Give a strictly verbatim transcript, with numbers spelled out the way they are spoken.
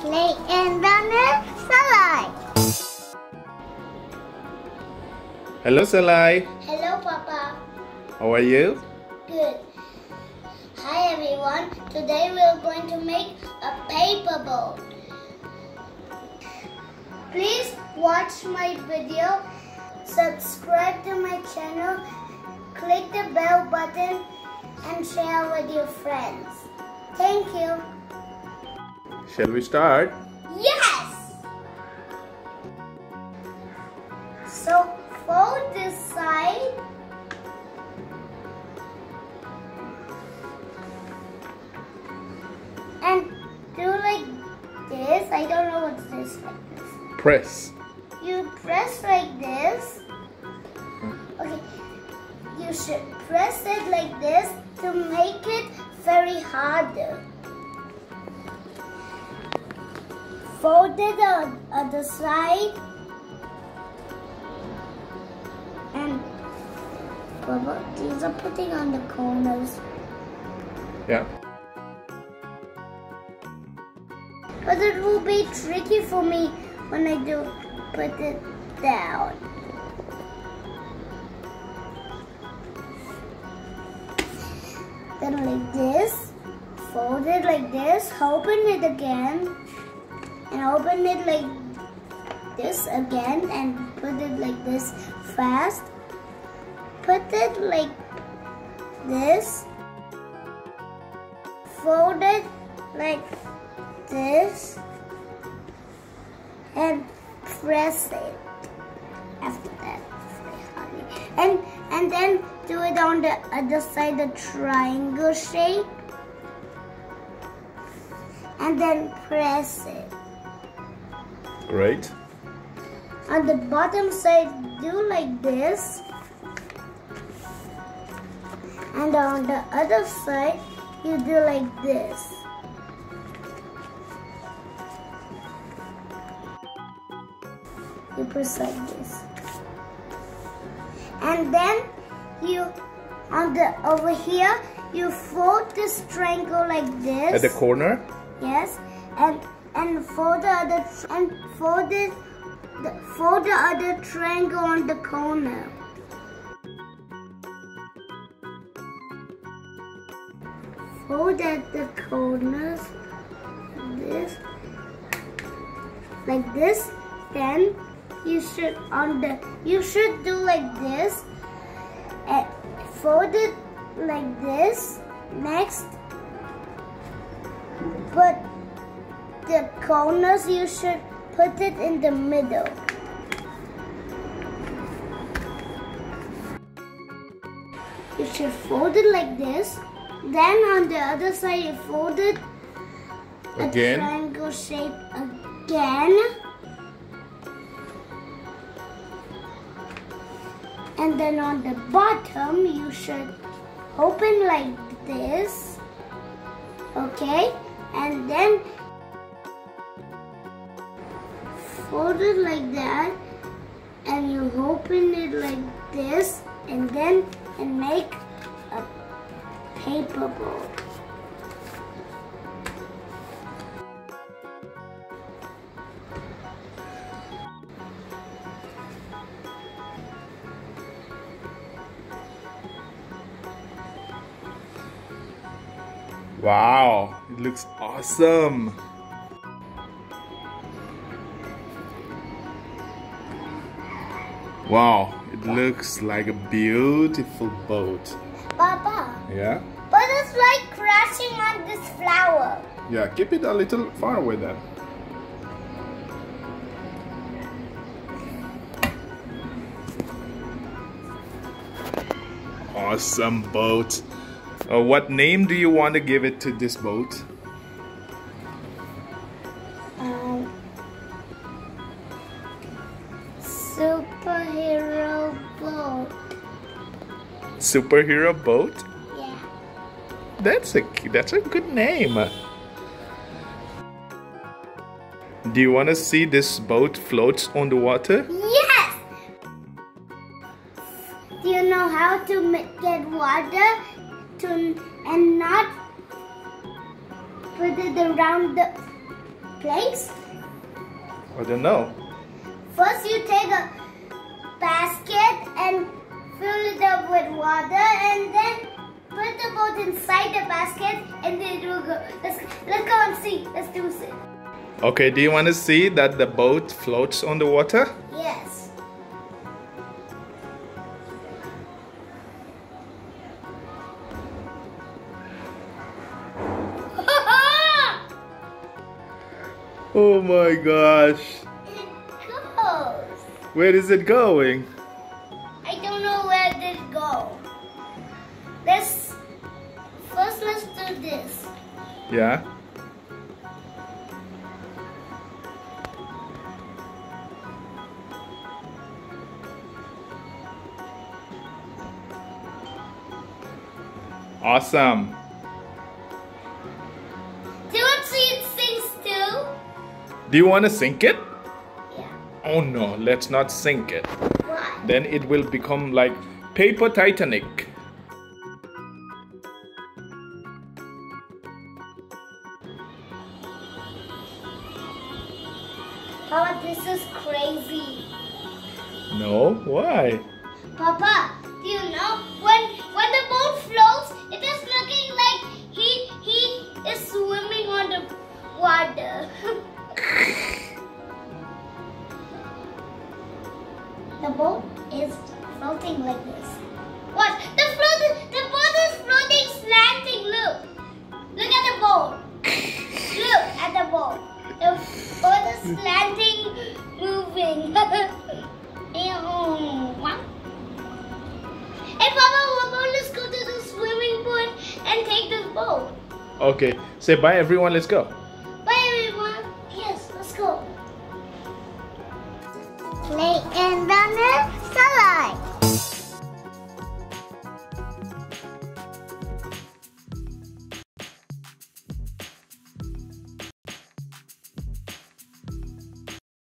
Play and Runner Salai. Hello, Salai. Hello, Papa. How are you? Good. Hi, everyone. Today we are going to make a paper boat. Please watch my video, subscribe to my channel, click the bell button, and share with your friends. Thank you. Shall we start? Yes! So fold this side and do like this. I don't know what's this like this. Press. You press like this. Okay. You should press it like this to make it very harder. Fold it on the other side. And Baba, these are putting on the corners. Yeah. But it will be tricky for me when I do put it down. Then like this, fold it like this, open it again, and open it like this again, and put it like this fast. Put it like this, fold it like this, and press it after that. And and then do it on the other side, the triangle shape, and then press it. Great. On the bottom side, do like this, and on the other side, you do like this. You press like this. And then you, on the over here, you fold this triangle like this. At the corner? Yes, and and fold the other and fold it, the, fold the other triangle on the corner. Fold at the corners, this, like this. Then you should on the you should do like this. And fold it like this. Next, but the corners you should put it in the middle. You should fold it like this. Then on the other side you fold it Again? a triangle shape again. And then on the bottom, you should open like this, okay? And then fold it like that, and you open it like this, and then and make a paper boat. Wow, it looks awesome. Wow, it looks like a beautiful boat. Papa, Yeah? but it's like crashing on this flower. Yeah, keep it a little far away then. Awesome boat. Uh, what name do you want to give it to this boat? Um, superhero boat. Superhero boat? Yeah. That's a that's a good name. Do you want to see this boat floats on the water? Yes! Do you know how to ma- get water to and not put it around the planks? I don't know. First you take a basket and fill it up with water and then put the boat inside the basket and then it will go. Let's, let's go and see. Let's do it. Okay, do you want to see that the boat floats on the water? Yes. Oh my gosh. It goes. Where is it going? I don't know where did it go. Let's first let's do this. Yeah. Awesome. Do you want to see it sinks too? Do you want to sink it? Yeah. Oh no, let's not sink it. Why? Then it will become like paper Titanic. Papa, this is crazy. No, why? Papa, do you know when when the boat floats, it is looking like he he is swimming on the water. The boat is floating like this. What? The float the boat is floating slanting. Look. Look at the boat. Look at the boat. The boat is slanting, moving. Hey Papa, what about let's go to the swimming pool and take this boat? Okay, say bye everyone, let's go. Bye everyone. Yes, let's go. Play and run it.